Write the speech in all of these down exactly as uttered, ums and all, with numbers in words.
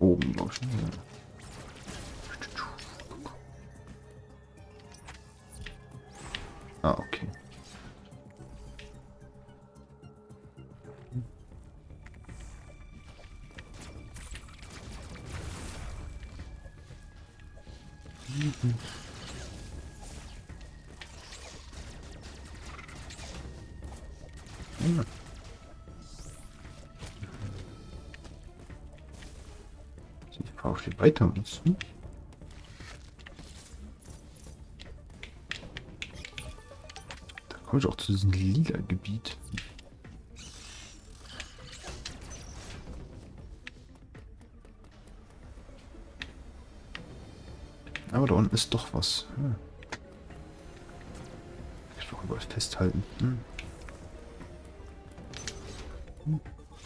oben, glaube ich. Ja. Ah, okay. Ja. Die Frau steht weiter muss. Hm? Da komme ich auch zu diesem lila Gebiet. Aber da unten ist doch was. Hm. Ich will auch überall festhalten. Hm. Hm.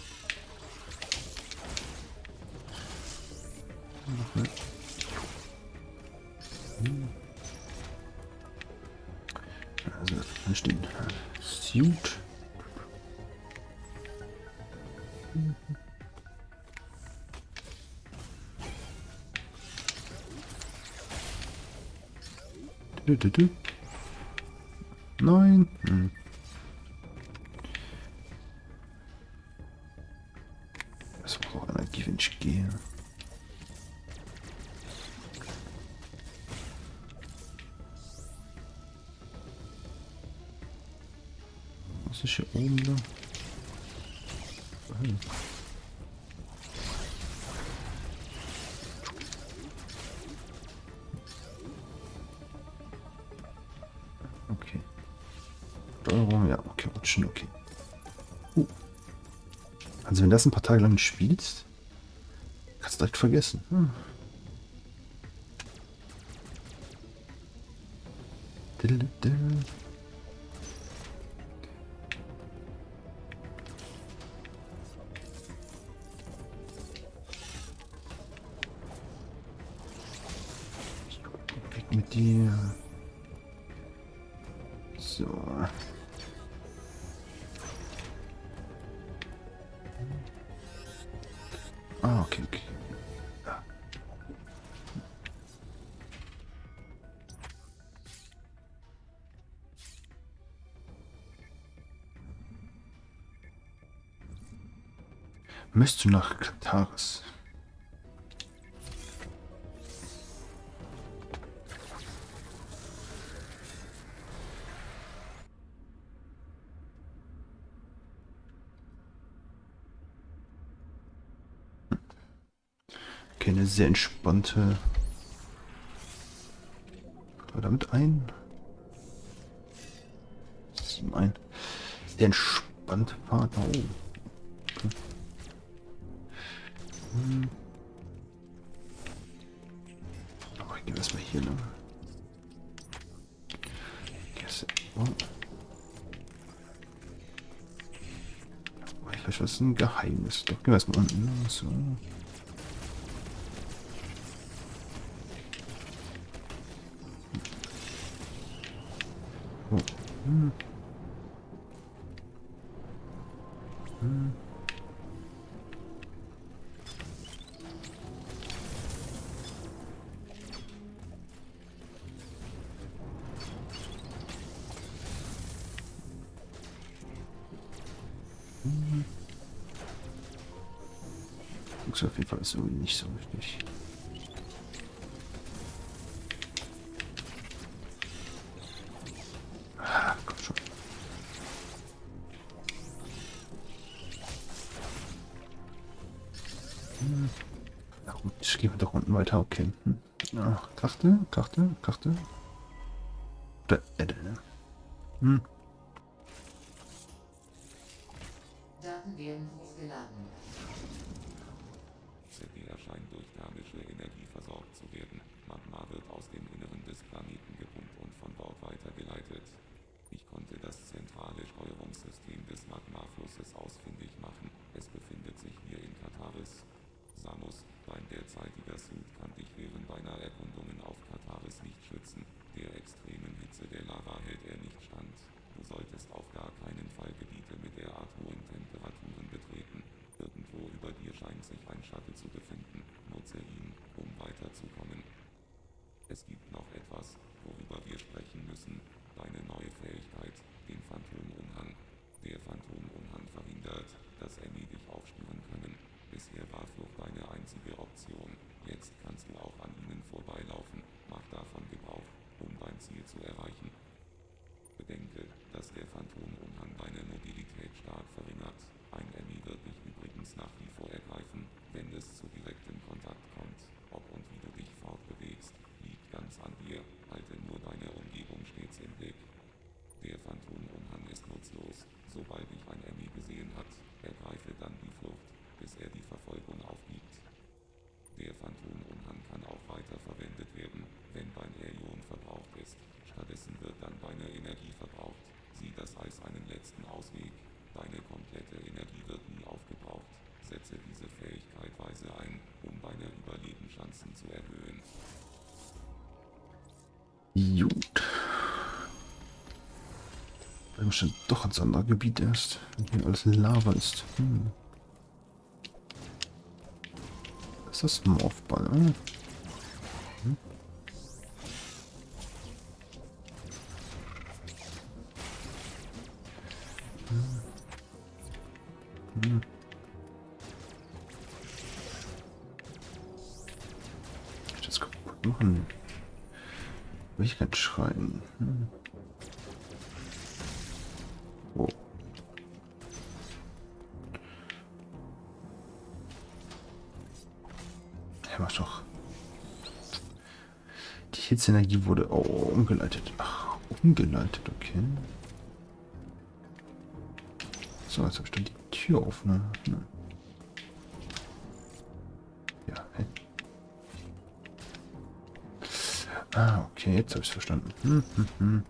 Hm. Also, da steht Suit. Du, du, du. Nein. Hm. Das muss auch Energie, wenn ich gehe. Was ist hier oben da? Hm. Okay. Steuerung, ja, okay, rutschen, okay. Uh. Also wenn das ein paar Tage lang nicht spielst, kannst du direkt vergessen. Hm. Dill, dill. Weg mit dir. So. Ah, okay, okay. Ja. Müsst du nach Kataris? Okay, eine sehr entspannte. War damit ein? Sieben ein. Sehr entspannte Fahrt. Oh. Okay. Hm. Aber ich gehe erstmal hier lang. Oh. Vielleicht was ein Geheimnis. Doch, gehen wir erstmal unten. So. Oh. Hm. Hm. Hm. Guck's auf jeden Fall so nicht so richtig. Ah, komm schon. Hm. Na gut, ich gehe doch unten weiter. Okay. Hm. Ja, Karte, Karte, Karte. Da, äh, da, ne? Hm. Daten werden hochgeladen. Celia scheint durch thermische Energie versorgt zu werden. Magma wird aus dem Inneren des Planeten gepumpt und von dort weitergeleitet. Ich konnte das zentrale Steuerungssystem des Magmaflusses ausfindig machen. Es befindet sich hier in Kataris. Samus, dein derzeitiger Suit kann dich während deiner Erkundungen auf Kataris nicht schützen. Der extremen Hitze der Lava hält er nicht stand. Du solltest auf gar keinen Fall Gebiete mit derart hohen Temperaturen betreten. Irgendwo über dir scheint sich ein Shuttle zu befinden. Nutze Weil bestimmt doch ins andere Gebiet erst. Wenn hier alles Lava ist. Hm. Ist das ein Morphball? Hm. Hm. Ich das kaputt machen. Will ich kein Schreien. Hm. Oh. Ja, mach doch. Die Hitzeenergie wurde oh, umgeleitet. Ach, umgeleitet, okay. So, jetzt habe ich dann die Tür auf, ne? Hm. Ja, hä? Ah, okay, jetzt habe ich es verstanden. Hm, hm, hm.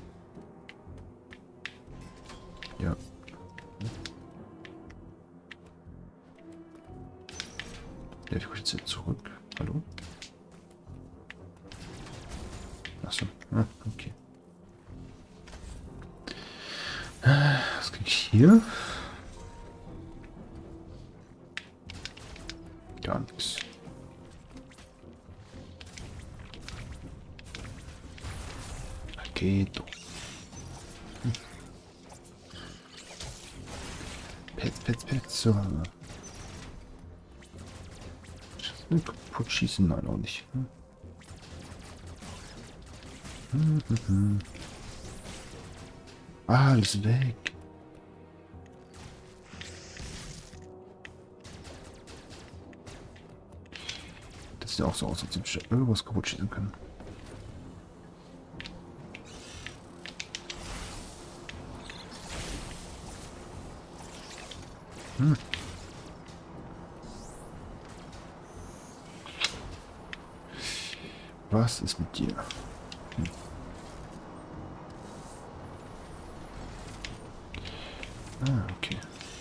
Ja. Ja, ich komme jetzt hier zurück. Hallo? Achso. Ah, okay. Was krieg ich hier? Gar nichts. Geht doch. Hm. Pets, Pets, Pets. So. Kaputt schießen? Nein, auch nicht. Hm. Hm, hm, hm. Ah, alles weg. Das sieht auch so aus, als ob ich irgendwas kaputt schießen kann. Hm. Was ist mit dir? Hm. Ah, okay.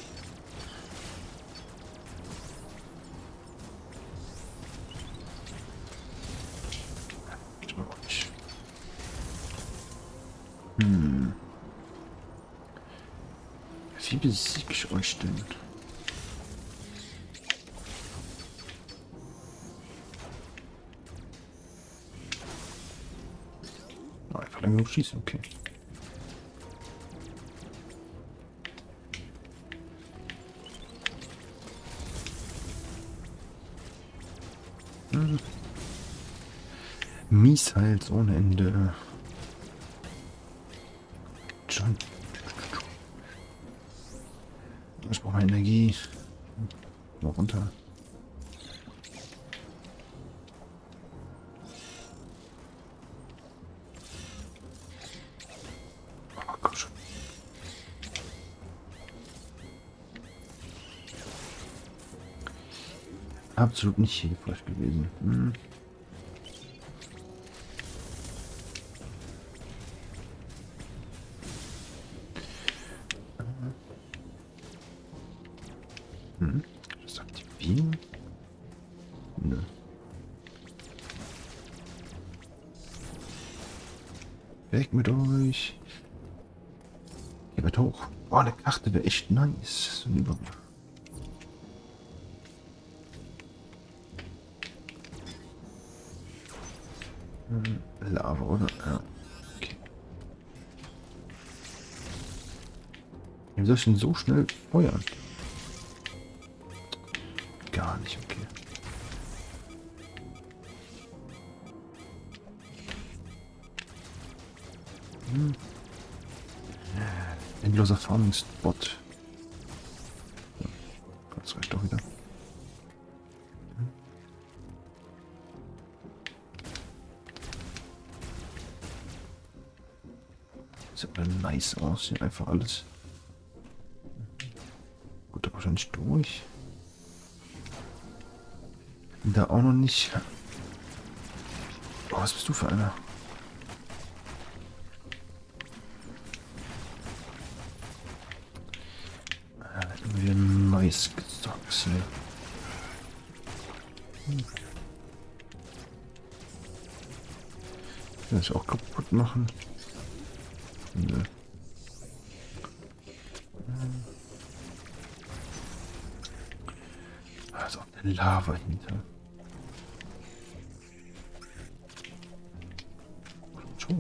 Hm. Wie besiege ich euch denn? Oh, einfach lang genug schießen, okay. Hm. Missiles ohne Ende. Schon. Ich brauche mehr Energie. Mal runter. Oh, komm schon. Absolut nicht hilfreich gewesen. Hm. Hm. Das aktivieren? Nö. Weg mit euch. Hier wird hoch. Oh, eine Karte wäre echt nice. So ein Überblick. Hm, Lava, oder? Ja. Okay. Wie soll ich denn so schnell feuern? Gar nicht, okay. Hm. Endloser Farming-Spot. Ja, das reicht doch wieder. Hm. Sieht aber nice aus, hier einfach alles. Gut, da wahrscheinlich durch. Da auch noch nicht. Oh, was bist du für einer? Wieder ein Mais gestockt. Hm. Kann ich auch kaputt machen? Nö. Lava hinter. So.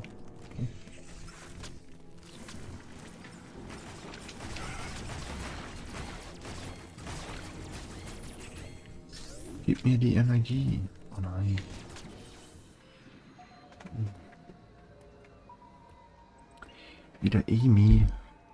Gib mir die Energie. Oh nein. Wieder Amy.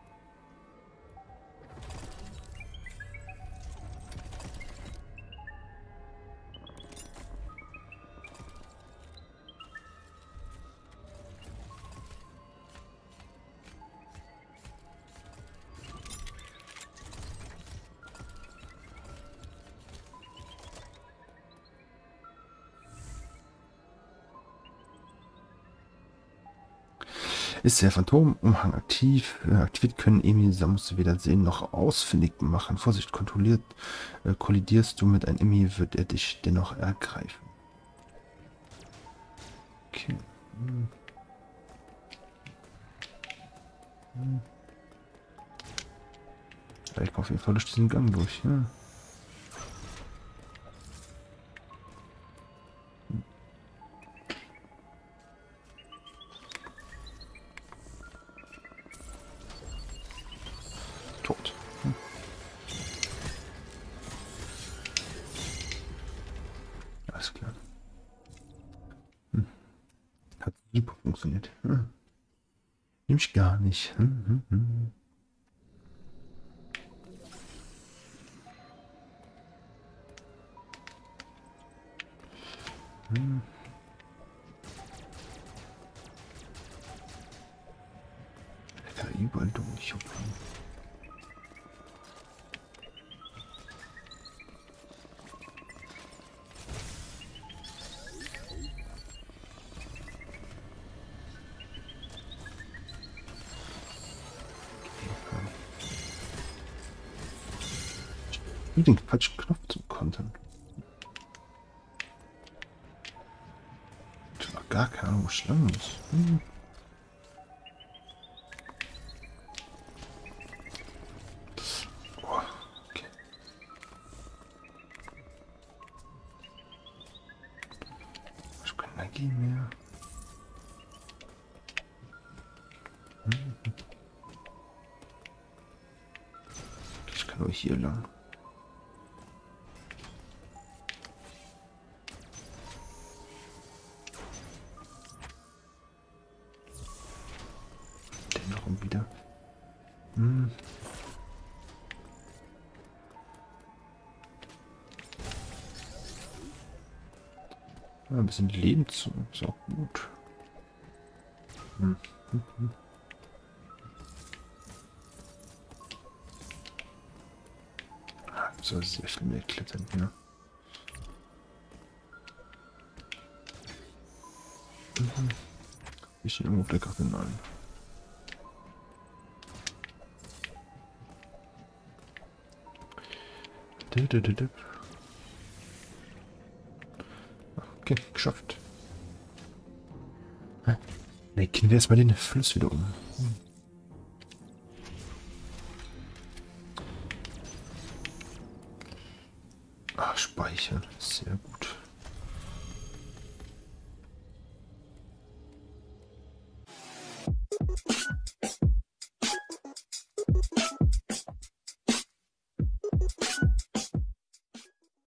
Ist der Phantomumhang aktiv? Äh, aktiviert können Emi Samus weder sehen noch ausfindig machen. Vorsicht, kontrolliert, äh, kollidierst du mit einem Emi, wird er dich dennoch ergreifen. Okay. Hm. Hm. Ja, ich komme auf jeden Fall durch diesen Gang durch. Ja. Tot. Hm. Alles klar. Hm. Hat super funktioniert. Hm. Nämlich gar nicht. Hm, hm, hm. Hm. Alter, überall durch. Okay. Ich den falschen Knopf zum Kontern. Ich habe gar keine Ahnung, wo Schlangen ist. Hm. Oh, okay. Ich habe keine Energie mehr. Hm. Ich kann nur hier lang. Wieder. Hm. Ja, ein bisschen Leben zu. Ist auch gut. Hm. Hm, hm. Ah, so sehr viel mehr klettern hier. Mhm. Ich stehe irgendwo auf der Karte nein. Okay, geschafft. Ne, gehen wir erstmal den Fluss wieder um. Hm. Ah, speichern. Sehr gut.